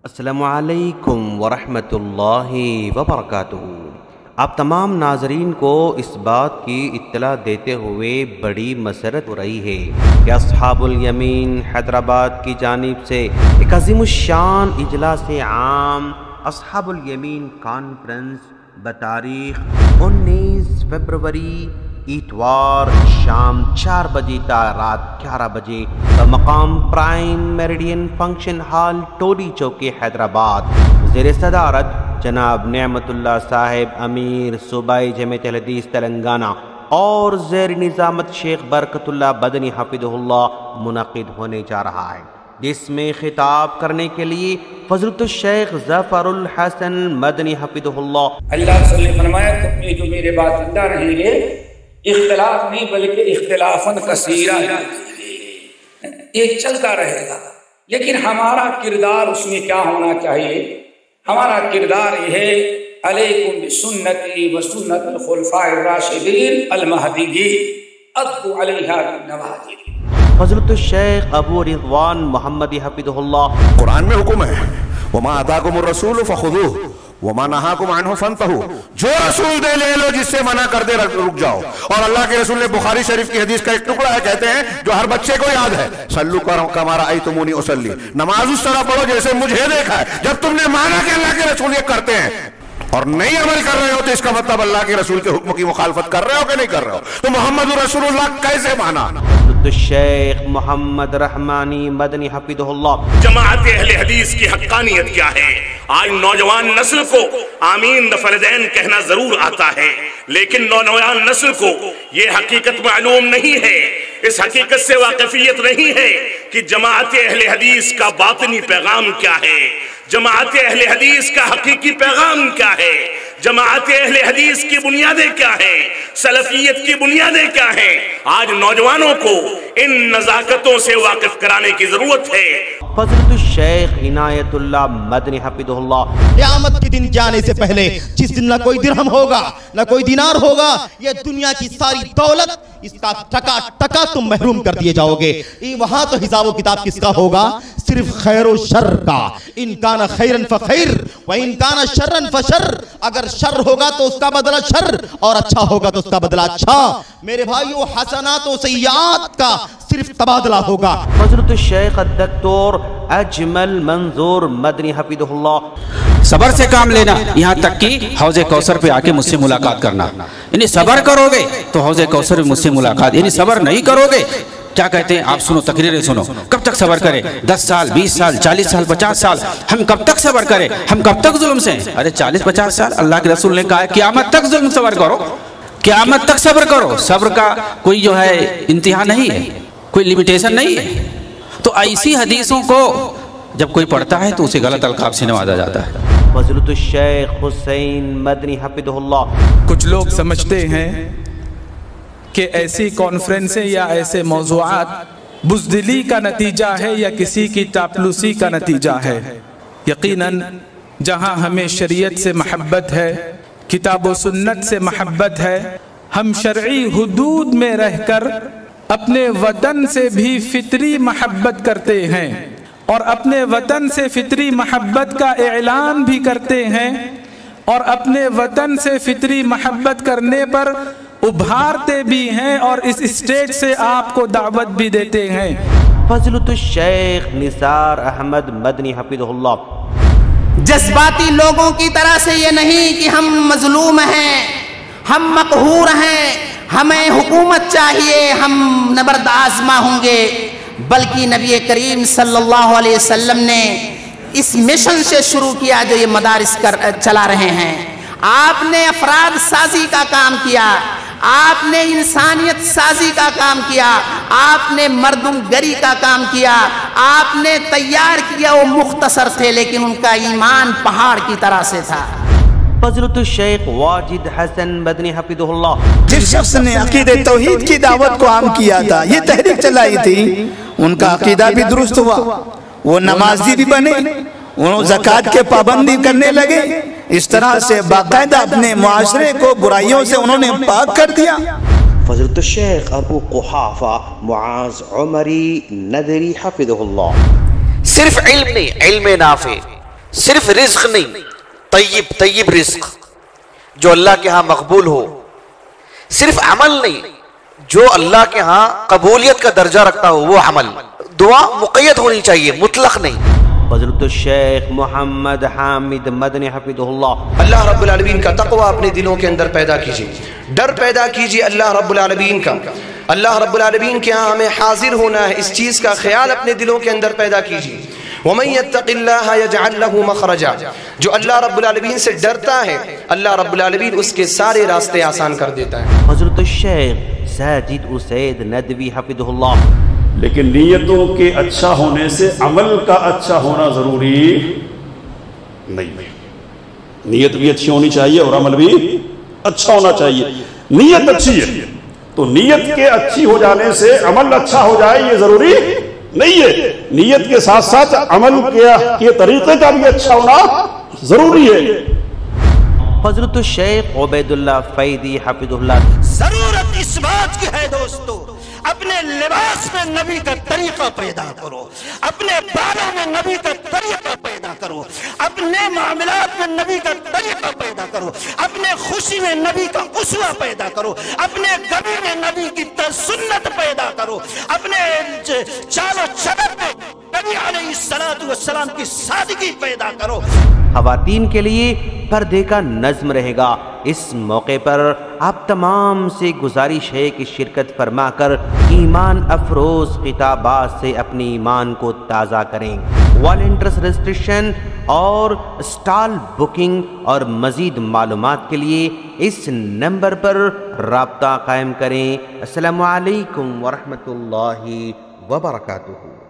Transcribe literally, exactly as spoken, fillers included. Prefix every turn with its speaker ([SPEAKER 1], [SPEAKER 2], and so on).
[SPEAKER 1] السلام علیکم ورحمۃ اللہ وبرکاتہ۔ آپ تمام ناظرین کو اس بات کی اطلاع دیتے ہوئے بڑی مسرت ہو رہی ہے کہ اصحاب الیمین حیدرآباد کی جانب سے ایک عظیم الشان اجلاس عام اصحاب الیمین کانفرنس بتاریخ انیس فروری اتوار شام چار بجے تا رات گیارہ بجے بمقام prime meridian function hall Toli Chowki Hyderabad زیر صدارت جناب نعمت اللہ صاحب امیر صوبائی جمعیت اہل حدیث تلنگانہ اور زیر نظامت شیخ برکت اللہ بدنی حفظہ اللہ منعقد ہونے جا رہا ہے، جس میں خطاب کرنے کے لیے فضلۃ الشیخ ظفر الحسن مدنی حفظہ اللہ
[SPEAKER 2] اللہ صلی اللہ علیہ وسلم فرمایا تم یہ جو میرے بات زندہ رہیں گے اختلاف نہیں بلکہ اختلافاً کثیرا یہ چلتا رہے گا، لیکن ہمارا کردار اس میں کیا ہونا چاہیے؟ ہمارا کردار یہ ہے علیکم بسنتی و سنت الخلفاء الراشدین المہدیین عضوا علیہا بالنواجذ۔
[SPEAKER 1] فضلۃ الشیخ ابو رضوان محمدی حفظہ اللہ
[SPEAKER 3] قرآن میں حکم ہے وما آتاکم الرسول فخذوہ وما نہاکم عنہ فانتہوا، جو رسول دے لے لو، جس سے منع کر دے رک جاؤ۔ اور اللہ کے رسول نے بخاری شریف کی حدیث کا ایک ٹکڑا ہے، کہتے ہیں جو ہر بچے کو یاد ہے، صلو کما رأیتمونی اصلی، نماز اس طرح پڑھو جیسے مجھے دیکھا ہے۔ جب تم نے مانا کہ اللہ کے رسول یہ کرتے ہیں اور نہیں عمل کر رہے ہو تو اس کا مطلب اللہ کے رسول کے حکم کی مخالفت کر رہے ہو کہ نہیں کر رہے ہو؟ تو محمد رسول اللہ کیسے مانا؟
[SPEAKER 1] الشیخ محمد رحمانی مدنی حفظہ اللہ۔
[SPEAKER 4] جماعت اہل حدیث کی حقانیت کیا ہے؟ آج نوجوان نسل کو آمین فردین کہنا ضرور آتا ہے، لیکن نوجوان نسل کو یہ حقیقت معلوم نہیں ہے، اس حقیقت سے واقفیت نہیں ہے کہ جماعت اہل حدیث کا باطنی پیغام کیا ہے، جماعت اہل حدیث کا حقیقی پیغام کیا ہے، جماعت اہل حدیث کی بنیادیں کیا ہیں، سلفیت کی بنیادیں کیا ہیں۔ آج نوجوانوں کو ان نزاکتوں سے واقف کرانے کی ضرورت ہے۔
[SPEAKER 1] فضلۃ الشیخ عنایت اللہ مدنی حفظہ اللہ۔
[SPEAKER 5] قیامت کے دن جانے سے پہلے جس دن نہ کوئی درہم ہوگا نہ کوئی دینار ہوگا، یہ دنیا کی ساری دولت اس کا ٹکا ٹکا تم محروم کر دیے جاؤ گے۔ وہاں تو حساب و کتاب کس کا ہوگا؟ صرف خیر و شر کا۔ ان کان خیرن فخیر و ان کان شرن فشر، اگر شر ہوگا تو اس کا بدلہ شر اور اچھا ہوگا تو اس کا بدلہ اچھا۔ میرے بھائیو حسنات و سیئات کا صرف تبادلہ ہوگا۔
[SPEAKER 1] فضلۃ الشیخ الدکتور اجمل منظور مدنی حفظہ اللہ۔
[SPEAKER 6] صبر سے کام لینا، یہاں تک کہ حوض کوثر پہ آ کے مجھ سے ملاقات کرنا، یعنی صبر کرو گے تو حوض کوثر مجھ سے ملاقات، یعنی صبر نہیں کرو گے کیا کہتے ہیں آپ سنو، تقریریں سنو، کب تک صبر کریں؟ دس سال بیس سال چالیس سال پچاس سال ہم کب تک صبر کریں؟ ہم کب تک ظلم سے؟ ارے چالیس پچاس سال اللہ کے رسول نے کہا ہے قیامت تک ظلم صبر کرو، قیامت تک صبر کرو۔ صبر کا کوئی جو ہے انتہا نہیں ہے، کوئی لیمیٹیشن نہیں ہے۔ تو ایسی حدیثوں کو جب کوئی پڑھتا ہے تو اسے غلط القاب سے نوازا جاتا ہے۔
[SPEAKER 1] فضلۃ الشیخ حسین مدنی حفظہ اللہ۔
[SPEAKER 7] کچھ لوگ سمجھتے ہیں کہ ایسی کانفرنسیں یا ایسے موضوعات بزدلی کا نتیجہ ہے یا کسی کی چاپلوسی کا نتیجہ ہے۔ یقیناً جہاں ہمیں شریعت سے محبت ہے، کتاب و سنت سے محبت ہے، ہم شرعی حدود میں رہ کر اپنے وطن سے بھی فطری محبت کرتے ہیں اور اپنے وطن سے فطری محبت کا اعلان بھی کرتے ہیں اور اپنے وطن سے فطری محبت کرنے پر ابھارتے بھی ہیں اور اس اسٹیج سے آپ کو دعوت بھی دیتے ہیں۔
[SPEAKER 1] فضلۃ الشیخ نثار احمد مدنی حفظہ اللہ۔
[SPEAKER 8] جذباتی لوگوں کی طرح سے یہ نہیں کہ ہم مظلوم ہیں، ہم مقہور ہیں، ہمیں حکومت چاہیے، ہم نبرد آزما ہوں گے، بلکہ نبی کریم صلی اللہ علیہ وسلم نے اس مشن سے شروع کیا جو یہ مدارس کر چلا رہے ہیں۔ آپ نے افراد سازی کا کام کیا، آپ نے انسانیت سازی کا کام کیا، آپ نے مردم گری کا کام کیا، آپ نے تیار کیا۔ وہ مختصر تھے لیکن ان کا ایمان پہاڑ کی طرح سے تھا۔
[SPEAKER 1] فضلۃ الشیخ واجد حسن مدنی حفظہ اللہ۔
[SPEAKER 9] جس شخص نے عقیدہ توحید کی دعوت کو عام کیا تھا، یہ تحریک چلائی تھی، ان کا عقیدہ بھی درست ہوا، وہ نمازی بھی بنے، وہ زکوٰۃ کے پابندی کرنے لگے، اس طرح سے باقاعدہ اپنے معاشرے کو برائیوں سے انہوں نے پاک کر دیا۔
[SPEAKER 1] فضلۃ الشیخ ابو قحافہ معاذ عمری ندری حفظہ اللہ۔
[SPEAKER 10] صرف علم نہیں، علم نافع، صرف رزق نہیں، طیب طیب رزق جو اللہ کے ہاں مقبول ہو، صرف عمل نہیں، جو اللہ کے ہاں قبولیت کا درجہ رکھتا ہو وہ عمل. دعا مقید ہونی چاہیے، مطلق نہیں.
[SPEAKER 1] حضرت الشیخ محمد حامد مدنی حفظہ اللہ.
[SPEAKER 11] اللہ رب العالمین کا تقوی اپنے دلوں کے اندر پیدا کیجیے، ڈر پیدا کیجیے اللہ رب العالمین کا. اللہ رب العالمین کے ہاں ہمیں حاضر ہونا ہے، اس چیز کا خیال اپنے دلوں کے اندر پیدا کیجیے. وَمَن يَتَّقِ اللَّهَ يَجْعَلْ لَهُ مَخْرَجًا، جو اللہ رب العالمین سے ڈرتا ہے اللہ رب العالمین اس کے سارے راستے آسان کر دیتا ہے.
[SPEAKER 1] حضرت الشیخ ساجد اسید ندوی حفظہ اللہ.
[SPEAKER 12] لیکن نیتوں کے اچھا ہونے سے عمل کا اچھا ہونا ضروری نہیں. نیت بھی اچھی ہونی چاہیے اور عمل بھی اچھا ہونا چاہیے. نیت اچھی ہے تو نیت کے اچھی ہو جانے سے عمل اچھا ہو جائے یہ ضروری نہیں ہے. نیت کے ساتھ ساتھ عمل کے طریقے کا بھی اچھا ہونا ضروری ہے.
[SPEAKER 1] حضرت الشیخ عبید اللہ فیدی حفظہ اللہ.
[SPEAKER 13] ضرورت اس بات کی ہے دوستو، اپنے لباس میں نبی کا طریقہ پیدا کرو، اپنے بالوں میں نبی کا طریقہ پیدا کرو، اپنے معاملات میں نبی کا طریقہ پیدا کرو، اپنے خوشی میں نبی کا اسوہ پیدا کرو، اپنے غم میں نبی کی سنت پیدا کرو، اپنے چال و چلن میں نبی علیہ السلام کی سادگی پیدا کرو.
[SPEAKER 1] خواتین کے لیے پردے کا نظم رہے گا. اس موقع پر آپ تمام سے گزارش ہے کہ شرکت فرما کر ایمان افروز خطابات سے اپنے ایمان کو تازہ کریں. والنٹرس رجسٹریشن اور اسٹال بکنگ اور مزید معلومات کے لیے اس نمبر پر رابطہ قائم کریں. السلام علیکم ورحمۃ اللہ وبرکاتہ.